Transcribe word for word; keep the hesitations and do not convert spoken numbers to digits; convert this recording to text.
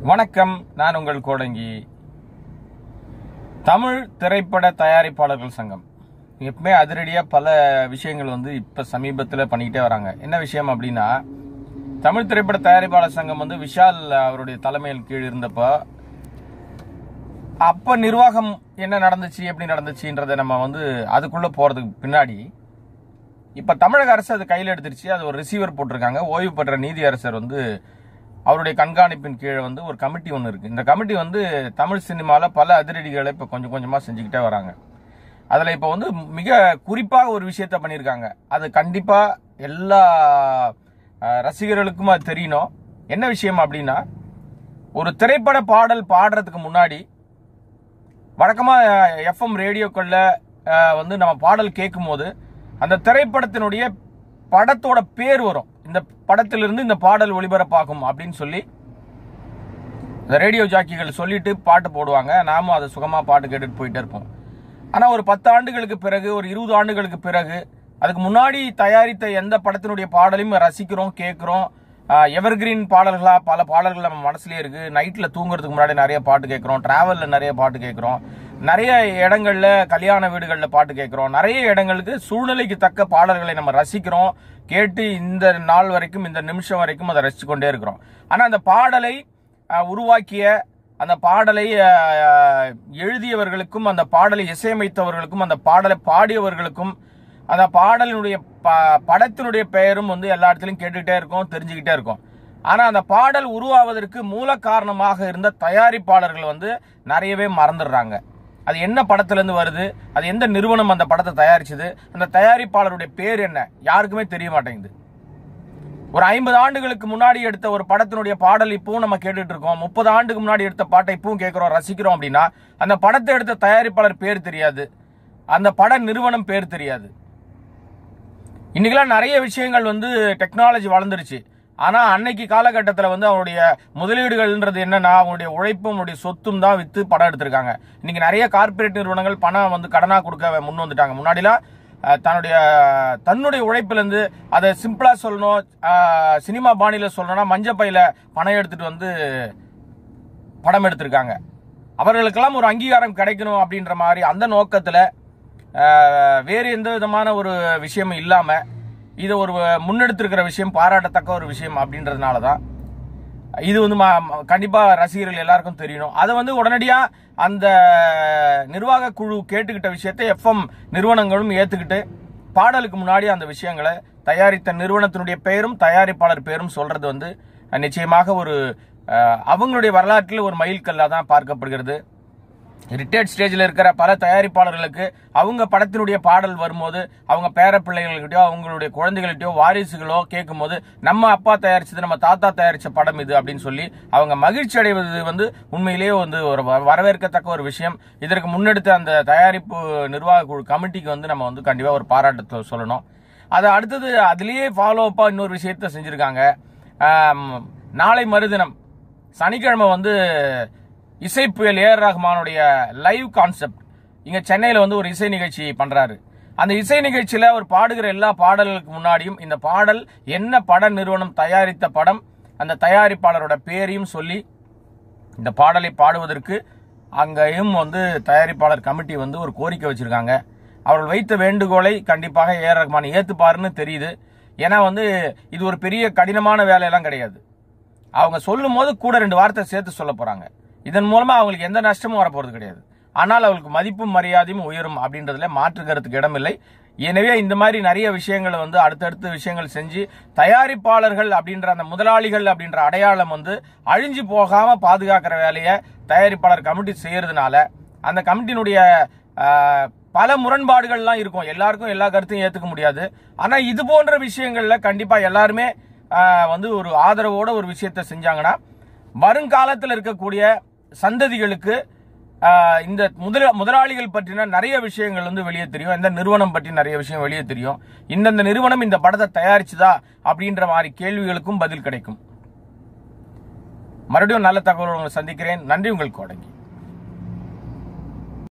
வணக்கம், நான் உங்கள் கோடங்கி. தமிழ் திரைப்பட தயாரிப்பாளர்கள் சங்கம் எப்பவுமே அதிரடியா பல விஷயங்கள் வந்து இப்ப சமீபத்தில் பண்ணிக்கிட்டே வராங்க. என்ன விஷயம் அப்படின்னா, தமிழ் திரைப்பட தயாரிப்பாளர் சங்கம் வந்து விஷால் அவருடைய தலைமையில் கீழ் இருந்தப்போ அப்ப நிர்வாகம் என்ன நடந்துச்சு, எப்படி நடந்துச்சுன்றதை நம்ம வந்து அதுக்குள்ள போறதுக்கு பின்னாடி இப்ப தமிழக அரசு அது கையில் எடுத்துருச்சு. அது ஒரு ரிசீவர் போட்டிருக்காங்க. ஓய்வு பெற்ற நீதி அரசர் வந்து அவருடைய கண்காணிப்பின் கீழே வந்து ஒரு கமிட்டி ஒன்று இருக்கு. இந்த கமிட்டி வந்து தமிழ் சினிமாவில் பல அதிரடிகளை இப்போ கொஞ்சம் கொஞ்சமாக செஞ்சுக்கிட்டே வராங்க. அதில் இப்போ வந்து மிக குறிப்பாக ஒரு விஷயத்த பண்ணியிருக்காங்க. அது கண்டிப்பாக எல்லா ரசிகர்களுக்கும் அது தெரியணும். என்ன விஷயம் அப்படின்னா, ஒரு திரைப்பட பாடல் பாடுறதுக்கு முன்னாடி வழக்கமாக எஃப்எம் ரேடியோக்களில் வந்து நம்ம பாடல் கேட்கும் போது அந்த திரைப்படத்தினுடைய படத்தோட பேர் வரும். இந்த படத்திலிருந்து இந்த பாடல் ஒளிபரப்பாகும் அப்படின்னு சொல்லி இந்த ரேடியோ ஜாக்கிகள் சொல்லிட்டு பாட்டு போடுவாங்க. நாமும் அதை சுகமா பாட்டு கேட்டுட்டு போயிட்டே இருப்போம். ஆனா ஒரு பத்து ஆண்டுகளுக்கு பிறகு, ஒரு இருபது ஆண்டுகளுக்கு பிறகு, அதுக்கு முன்னாடி தயாரித்த எந்த படத்தினுடைய பாடலையும் ரசிக்கிறோம், கேட்கிறோம். எவர்கிரீன் பாடல்களா பல பாடல்கள் நம்ம மனசுலயே இருக்கு. நைட்ல தூங்குறதுக்கு முன்னாடி நிறைய பாட்டு கேட்கிறோம், டிராவல்ல நிறைய பாட்டு கேட்கிறோம், நிறைய இடங்கள்ல கல்யாண வீடுகள்ல பாட்டு கேட்கிறோம், நிறைய இடங்களுக்கு சூழ்நிலைக்கு தக்க பாடல்களை நம்ம ரசிக்கிறோம், கேட்டு இந்த நாள் வரைக்கும், இந்த நிமிஷம் வரைக்கும் அதை ரசிச்சு கொண்டே இருக்கிறோம். ஆனா அந்த பாடலை உருவாக்கிய, அந்த பாடலை எழுதியவர்களுக்கும், அந்த பாடலை இசையமைத்தவர்களுக்கும், அந்த பாடலை பாடியவர்களுக்கும், அந்த பாடலினுடைய படத்தினுடைய பெயரும் வந்து எல்லா இடத்துலையும் கேட்டுக்கிட்டே இருக்கும், தெரிஞ்சுக்கிட்டே இருக்கும். ஆனா அந்த பாடல் உருவாவதற்கு மூல காரணமாக இருந்த தயாரிப்பாளர்கள் வந்து நிறையவே மறந்துடுறாங்க. அது என்ன படத்துல இருந்து வருது, அது எந்த நிறுவனம் அந்த படத்தை தயாரிச்சது, அந்த தயாரிப்பாளருடைய பேர் என்ன, யாருக்குமே தெரிய மாட்டேங்குது. ஒரு ஐம்பது ஆண்டுகளுக்கு முன்னாடி எடுத்த ஒரு படத்தினுடைய பாடல் இப்பவும் நம்ம கேட்டுட்டு இருக்கோம். முப்பது ஆண்டுக்கு முன்னாடி எடுத்த பாட்டை இப்பவும் கேட்கிறோம், ரசிக்கிறோம். அப்படின்னா அந்த படத்தை எடுத்த தயாரிப்பாளர் பேர் தெரியாது, அந்த பட நிறுவனம் பேர் தெரியாது. இன்னைக்கெல்லாம் நிறைய விஷயங்கள் வந்து டெக்னாலஜி வளர்ந்துருச்சு. ஆனா அன்னைக்கு காலகட்டத்தில் வந்து அவருடைய முதலீடுகள்ன்றது என்னன்னா, அவங்களுடைய உழைப்பும் அவங்களுடைய சொத்தும் தான் வித்து படம் எடுத்திருக்காங்க. இன்னைக்கு நிறைய கார்பரேட் நிறுவனங்கள் பணம் வந்து கடனா கொடுக்க முன் வந்துட்டாங்க. முன்னாடிலாம் தன்னுடைய தன்னுடைய உழைப்பிலிருந்து, அதை சிம்பிளா சொல்லணும், சினிமா பாணியில சொல்லணும்னா மஞ்சப்பையில பணம் எடுத்துட்டு வந்து படம் எடுத்திருக்காங்க. அவர்களுக்கெல்லாம் ஒரு அங்கீகாரம் கிடைக்கணும் அப்படின்ற மாதிரி அந்த நோக்கத்துல வேறு எந்த விதமான ஒரு விஷயமும் இல்லாம இது ஒரு முன்னெடுத்திருக்கிற விஷயம், பாராட்டத்தக்க ஒரு விஷயம் அப்படின்றதுனாலதான் இது வந்து கண்டிப்பா ரசிகர்கள் எல்லாருக்கும் தெரியணும். அதை வந்து உடனடியா அந்த நிர்வாக குழு கேட்டுக்கிட்ட விஷயத்தை எஃப்எம் நிறுவனங்களும் ஏத்துக்கிட்டு பாடலுக்கு முன்னாடி அந்த விஷயங்களை தயாரித்த நிறுவனத்தினுடைய பெயரும் தயாரிப்பாளர் பெயரும் சொல்றது வந்து நிச்சயமாக ஒரு அவங்களுடைய வரலாற்றில் ஒரு மைல்கல்லா தான் பார்க்கப்படுகிறது. ரிட்டையர்ட் ஸ்டேஜில் இருக்கிற பல தயாரிப்பாளர்களுக்கு அவங்க படத்தினுடைய பாடல் வரும்போது அவங்க பேர பிள்ளைகள்கிட்டயோ அவங்களுடைய குழந்தைகள்கிட்டயோ வாரிசுகளோ கேட்கும் போது நம்ம அப்பா தயாரிச்சது, நம்ம தாத்தா தயாரிச்ச படம் இது அப்படின்னு சொல்லி அவங்க மகிழ்ச்சி அடைவது வந்து உண்மையிலேயே வந்து ஒரு வரவேற்கத்தக்க ஒரு விஷயம். இதற்கு முன்னெடுத்த அந்த தயாரிப்பு நிர்வாக குழு கமிட்டிக்கு வந்து நம்ம வந்து கண்டிப்பா ஒரு பாராட்டு சொல்லணும். அது அடுத்தது அதுலயே ஃபாலோ அப்பா இன்னொரு விஷயத்த செஞ்சிருக்காங்க. நாளை மறுதினம் சனிக்கிழமை வந்து இசை புயல் ஏ ஆர் ரஹ்மானுடைய லைவ் கான்செப்ட் இங்க சென்னையில வந்து ஒரு இசை நிகழ்ச்சி பண்றாரு. அந்த இசை நிகழ்ச்சியில ஒரு பாடுகிற எல்லா பாடல்களுக்கு முன்னாடியும் இந்த பாடல் என்ன பட நிறுவனம் தயாரித்த படம், அந்த தயாரிப்பாளரோட பேரையும் சொல்லி இந்த பாடலை பாடுவதற்கு அங்கேயும் வந்து தயாரிப்பாளர் கமிட்டி வந்து ஒரு கோரிக்கை வச்சிருக்காங்க. அவர்கள் வைத்த வேண்டுகோளை கண்டிப்பாக ஏ ஆர் ரஹ்மான் ஏத்துப்பாருன்னு தெரியுது. ஏன்னா வந்து இது ஒரு பெரிய கடினமான வேலையெல்லாம் கிடையாது. அவங்க சொல்லும் போது கூட ரெண்டு வார்த்தை சேர்த்து சொல்ல போறாங்க. இதன் மூலமா அவங்களுக்கு எந்த நஷ்டமும் வரப்போறது கிடையாது. ஆனால் அவங்களுக்கு மதிப்பும் மரியாதையும் உயரும் அப்படின்றதுல மாற்றுக்கிறதுக்கு இடமில்லை. எனவே இந்த மாதிரி நிறைய விஷயங்களை வந்து அடுத்தடுத்த விஷயங்கள் செஞ்சு தயாரிப்பாளர்கள் அப்படின்ற அந்த முதலாளிகள் அப்படின்ற அடையாளம் வந்து அழிஞ்சு போகாம பாதுகாக்கிற வேலையை தயாரிப்பாளர் கமிட்டி செய்யறதுனால அந்த கமிட்டியினுடைய பல முரண்பாடுகள்லாம் இருக்கும். எல்லாருக்கும் எல்லா கருத்தையும் ஏத்துக்க முடியாது. ஆனா இது போன்ற விஷயங்கள்ல கண்டிப்பா எல்லாருமே வந்து ஒரு ஆதரவோட ஒரு விஷயத்த செஞ்சாங்கன்னா வருங்காலத்தில் இருக்கக்கூடிய சந்ததிகளுக்கு இந்த முதல முதலாளிகள் பற்றின நிறைய விஷயங்கள் வந்து வெளியே தெரியும். இந்த நிறுவனம் பற்றி நிறைய விஷயம் வெளியே தெரியும். இந்தந்த நிறுவனம் இந்த படத்தை தயாரிச்சுதா அப்படின்ற மாதிரி கேள்விகளுக்கும் பதில் கிடைக்கும். மறுபடியும் நல்ல தகவல் உங்களை சந்திக்கிறேன். நன்றி, உங்கள் கோடங்கி.